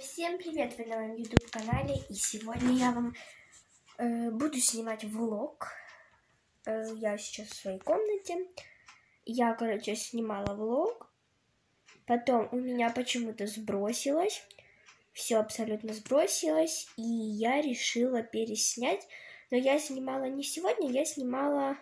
Всем привет, вы на моем YouTube канале, и сегодня я вам буду снимать влог. Я сейчас в своей комнате. Я, снимала влог. Потом у меня почему-то сбросилось. Все абсолютно сбросилось, и я решила переснять. Но я снимала не сегодня, я снимала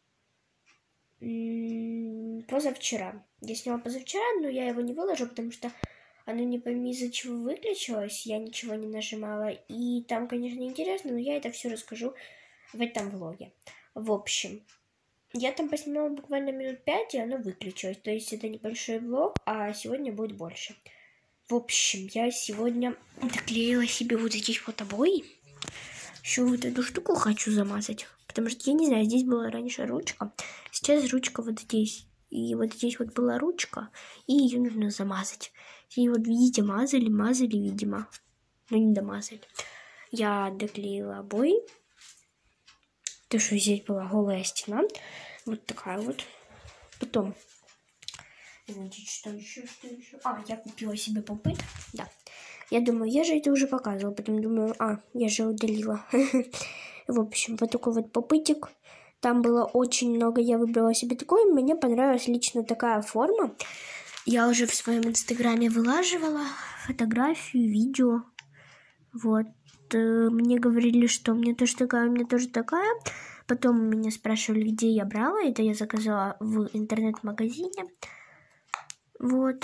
позавчера. Я сняла позавчера, но я его не выложу, потому что оно не пойми из-за чего выключилось, я ничего не нажимала. И там, конечно, интересно, но я это все расскажу в этом влоге. В общем, я там поснимала буквально минут 5, и оно выключилось. То есть это небольшой влог, а сегодня будет больше. В общем, я сегодня доклеила себе вот здесь вот обои. Еще вот эту штуку хочу замазать. Потому что, я не знаю, здесь была раньше ручка. Сейчас ручка вот здесь. И вот здесь вот была ручка, и ее нужно замазать. И вот, видите, мазали, видимо. Но не домазали. Я доклеила обои. То, что здесь была голая стена. Вот такая вот. Потом, значит, что еще? Я купила себе попыт. Да. Я думаю, я же это уже показывала. Потом думаю, я же удалила. В общем, вот такой вот попытик. Там было очень много, я выбрала себе такой. Мне понравилась лично такая форма. Я уже в своем инстаграме вылаживала фотографию, видео. Вот. Мне говорили, что мне тоже такая, у меня тоже такая. Потом меня спрашивали, где я брала. Это я заказала в интернет-магазине. Вот.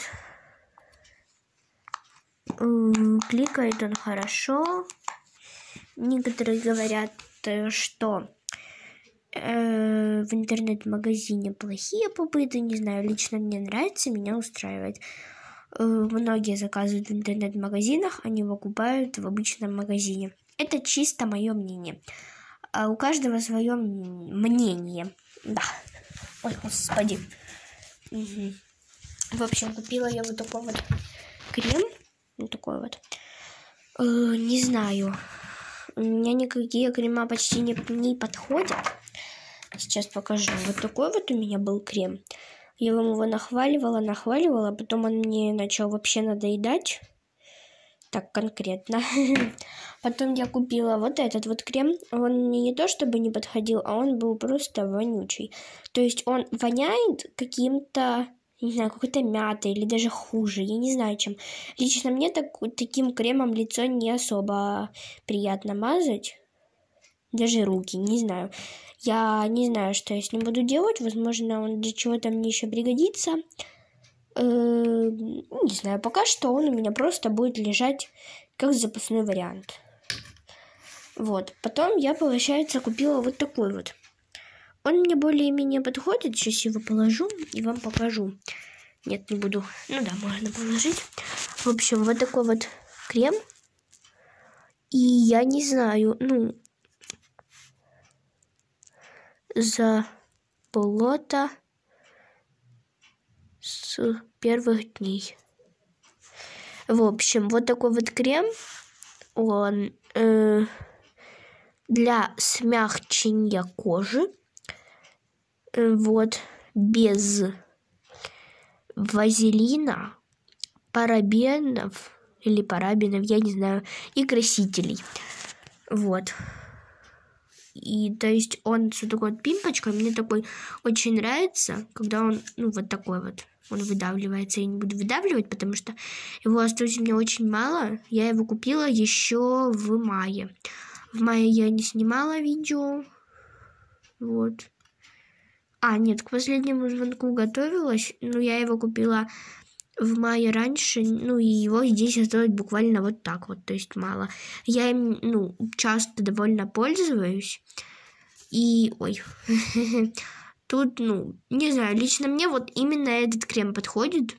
Кликает он хорошо. Некоторые говорят, что в интернет-магазине плохие попыты, не знаю, лично мне нравится, меня устраивает. Многие заказывают в интернет-магазинах, они покупают в обычном магазине. Это чисто мое мнение. А у каждого свое мнение. Да. Ой, господи. Угу. В общем, купила я вот такой вот крем. Вот такой вот. Не знаю. У меня никакие крема почти не подходят. Сейчас покажу. Вот такой вот у меня был крем. Я вам его нахваливала, потом он мне начал вообще надоедать. Так конкретно. Потом я купила вот этот вот крем. Он мне не то чтобы не подходил, а он был просто вонючий. То есть он воняет каким-то, не знаю, какой-то мятой или даже хуже. Я не знаю, чем. Лично мне таким кремом лицо не особо приятно мазать. Даже руки, не знаю. Я не знаю, что я с ним буду делать. Возможно, он для чего-то мне еще пригодится. Не знаю, пока что он у меня просто будет лежать как запасной вариант. Вот. Потом я, получается, купила вот такой вот. Он мне более-менее подходит. Сейчас его положу и вам покажу. Нет, не буду. Ну да, можно положить. В общем, вот такой вот крем. И я не знаю, за болото с первых дней. В общем, вот такой вот крем. Он для смягчения кожи. Вот. Без вазелина, парабенов, я не знаю, и красителей. Вот. И то есть он с вот такой вот пимпочкой. Мне такой очень нравится, когда он, вот такой вот. Он выдавливается. Я не буду выдавливать, потому что его осталось у меня очень мало. Я его купила еще в мае. В мае я не снимала видео. Вот. Нет, к последнему звонку готовилась. Я его купила в мае раньше, и его здесь осталось буквально вот так вот, то есть мало. Я им, часто довольно пользуюсь. И, тут, не знаю, лично мне вот именно этот крем подходит.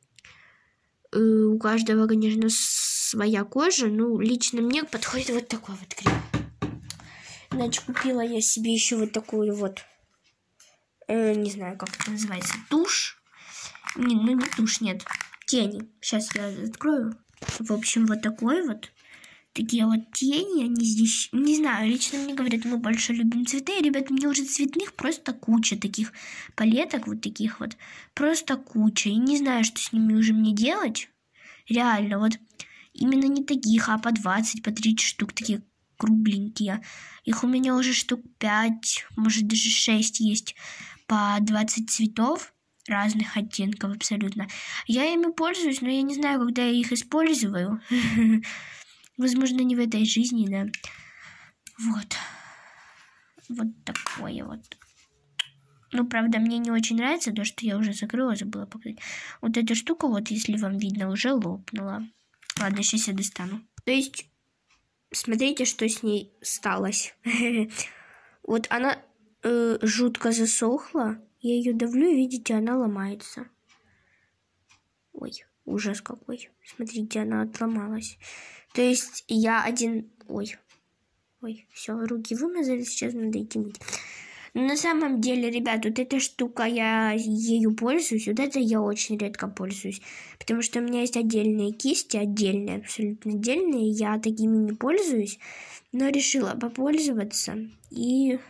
У каждого, конечно, своя кожа, лично мне подходит вот такой вот крем. Значит, купила я себе еще вот такую вот, не знаю, как это называется, тушь. Не тушь, нет, тени. Сейчас я открою. В общем, вот такой вот. Такие вот тени, они здесь, не знаю, лично мне говорят, мы больше любим цветы. Ребята, мне уже цветных просто куча таких палеток, вот таких вот. Просто куча. И не знаю, что с ними уже мне делать. Реально, вот. именно не таких, а по 20, по 30 штук, такие кругленькие. Их у меня уже штук 5, может даже 6 есть, по 20 цветов разных оттенков абсолютно. Я ими пользуюсь, но я не знаю, когда я их использую. Возможно, не в этой жизни, да. Вот. Вот такое вот. Ну, правда, мне не очень нравится то, что я уже закрыла, забыла показать. Вот эта штука, вот, если вам видно, уже лопнула. Ладно, сейчас я достану. То есть, смотрите, что с ней сталось. Вот она жутко засохла. Я ее давлю, видите, она ломается. Ой, ужас какой. Смотрите, она отломалась. То есть, я один... Ой, все, руки вымазали, сейчас надо идти мыть. Но на самом деле, ребят, вот эта штука, я ею пользуюсь, вот это я очень редко пользуюсь, потому что у меня есть отдельные кисти, отдельные, абсолютно отдельные, я такими не пользуюсь, но решила попользоваться, и,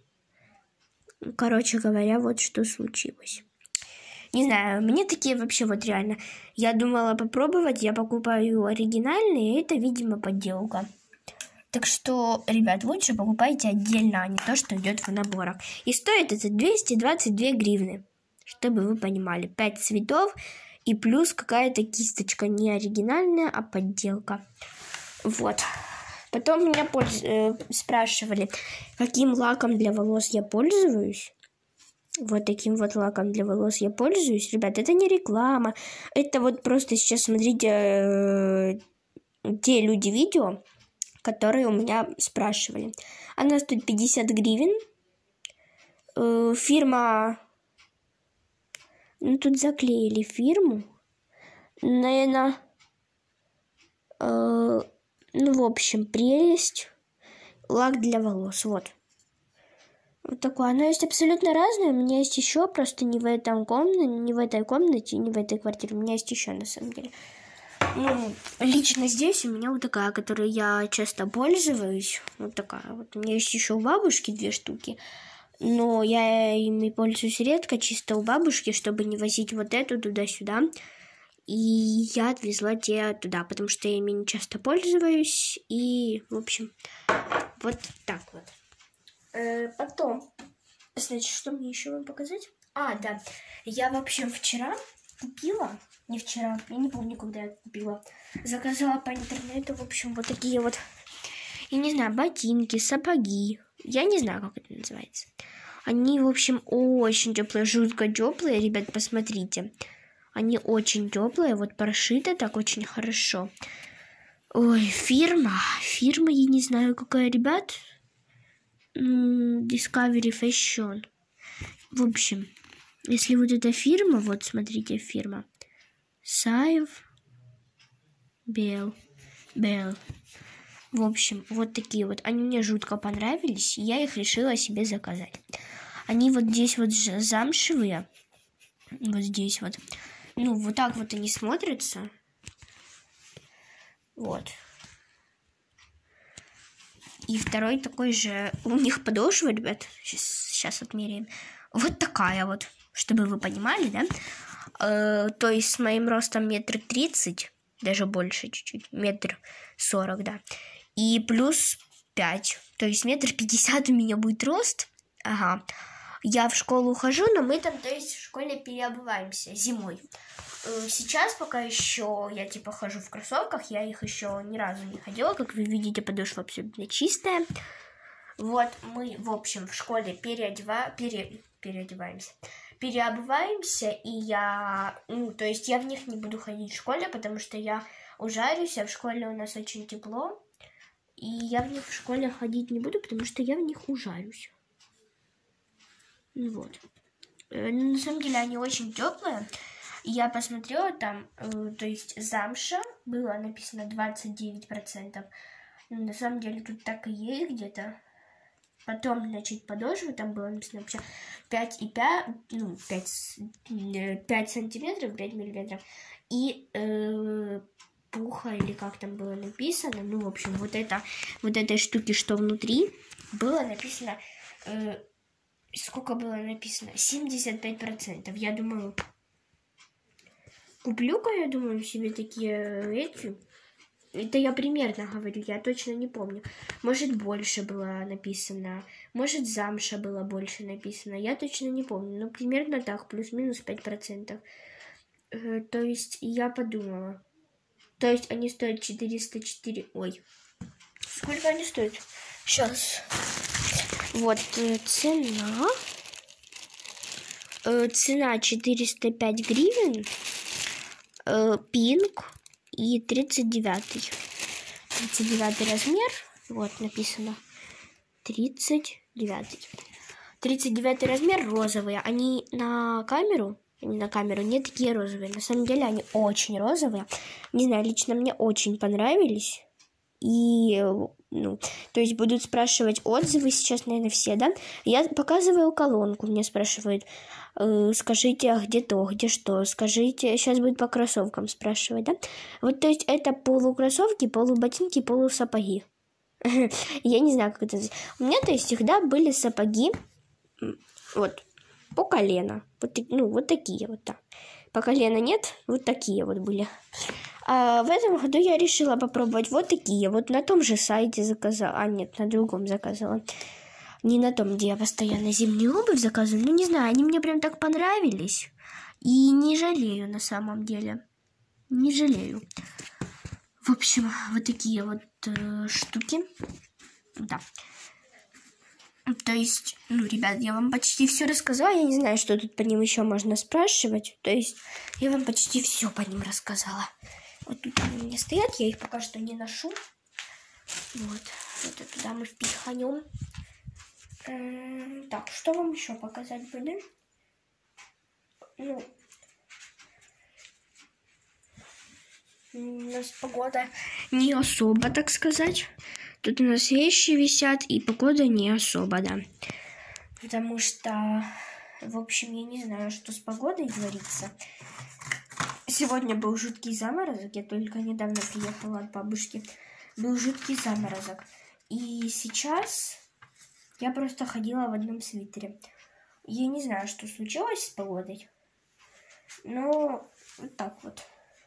короче говоря, вот что случилось. Не знаю, мне такие вообще вот реально, я думала попробовать, я покупаю оригинальные, это, видимо, подделка. Так что, ребят, лучше покупайте отдельно, а не то, что идет в наборах. И стоит это 222 гривны, чтобы вы понимали. 5 цветов и плюс какая-то кисточка, не оригинальная, а подделка. Вот. Потом меня спрашивали, каким лаком для волос я пользуюсь. Вот таким вот лаком для волос я пользуюсь. Ребят, это не реклама. Это вот просто сейчас смотрите те люди видео, которые у меня спрашивали. Она стоит 50 гривен. Фирма... Ну, тут заклеили фирму. Наверное... Ну, в общем, прелесть. Лак для волос. Вот. Вот такой. Она есть абсолютно разная. У меня есть еще, просто не в этой комнате, не в этой квартире. У меня есть еще, на самом деле. Ну, лично здесь у меня вот такая, которой я часто пользуюсь. Вот такая вот. У меня есть еще у бабушки 2 штуки. Но я ими пользуюсь редко, чисто у бабушки, чтобы не возить вот эту туда-сюда. И я отвезла те туда, потому что я ими не часто пользуюсь. И, в общем, вот так вот. Потом, значит, что мне еще вам показать? А, да. Я, в общем, вчера купила... Не вчера, я не помню, когда я купила. Заказала по интернету, в общем, вот такие вот, я не знаю, ботинки, сапоги. Я не знаю, как это называется. Они, в общем, очень теплые, жутко теплые. Ребят, посмотрите. Они очень теплые, вот прошиты так очень хорошо. Ой, фирма, я не знаю, какая, ребят. Discovery Fashion. В общем, если вот эта фирма, вот смотрите, фирма. Саев, Бел. В общем, вот такие вот. Они мне жутко понравились, и я их решила себе заказать. Они вот здесь вот замшевые. Вот здесь вот. Ну, вот так вот они смотрятся. Вот. И второй такой же. У них подошва, ребят. Сейчас отмеряем. Вот такая вот. Чтобы вы понимали, да? То есть с моим ростом 1,30 м, даже больше чуть-чуть, 1,40 м, да. И плюс 5, то есть 1,50 м у меня будет рост. Ага. Я в школу хожу, но мы там, то есть в школе переобуваемся зимой. Сейчас пока еще я типа хожу в кроссовках, я их еще ни разу не ходила, как вы видите, подошва абсолютно чистая. Вот мы, в общем, в школе переобуваемся, и я, ну, то есть я в них не буду ходить в школе, потому что я ужарюсь, а в школе у нас очень тепло, и я в них в школе ходить не буду, потому что я в них ужарюсь. Вот. На самом деле они очень теплые. Я посмотрела там, то есть замша, было написано 29%. Но на самом деле тут так и есть где-то. Потом, значит, подошва, там было написано вообще 5,5, ну, 5 сантиметров, 5 миллиметров. И пуха, или как там было написано, ну, в общем, вот этой штуки, что внутри, было написано, сколько было написано? 75%. Я думаю, куплю-ка, я думаю, себе такие эти, Это я примерно говорю, я точно не помню. Может, больше было написано, может, замша было больше написано, я точно не помню. Но примерно так, плюс-минус 5%. То есть я подумала. То есть они стоят 404... Ой, сколько они стоят? Сейчас. Вот цена. Цена 405 гривен. Пинк и 39. 39 размер. Вот написано. 39. 39 размер розовые. Они на камеру не такие розовые. На самом деле они очень розовые. Не знаю, лично мне очень понравились. И, то есть будут спрашивать отзывы сейчас, наверное, все, да? Я показываю колонку, мне спрашивают, скажите, а где то, где что, скажите, сейчас будет по кроссовкам спрашивать, да? Вот, то есть это полукроссовки, полуботинки, полусапоги. Я не знаю, как это называется. У меня, то есть, всегда были сапоги, вот, по колено. Вот такие вот, да. По колено нет, вот такие вот были. А в этом году я решила попробовать вот такие. Вот на том же сайте заказала. А, нет, на другом заказала. Не на том, где я постоянно зимнюю обувь заказываю. Ну, не знаю, они мне прям так понравились. И не жалею на самом деле. Не жалею. В общем, вот такие вот штуки. Да. То есть, ребят, я вам почти все рассказала. Я не знаю, что тут по ним еще можно спрашивать. То есть, я вам почти все по ним рассказала. Вот тут они у меня стоят, я их пока что не ношу. Вот это туда мы впиханем. Так, что вам еще показать будем? У нас погода не особо, так сказать. Тут у нас вещи висят, и погода не особо, да. Потому что, в общем, я не знаю, что с погодой творится. Сегодня был жуткий заморозок. Я только недавно приехала от бабушки. Был жуткий заморозок. И сейчас я просто ходила в одном свитере. Я не знаю, что случилось с погодой. Но вот так вот.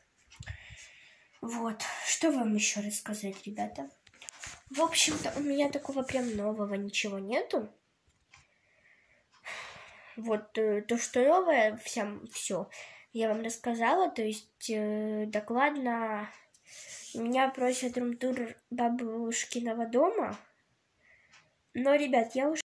Вот. Что вам еще рассказать, ребята? В общем-то, у меня такого прям нового ничего нету. Вот то, что новое, все я вам рассказала. То есть докладно меня просят рум-тур бабушкиного дома. Но, ребят, я уже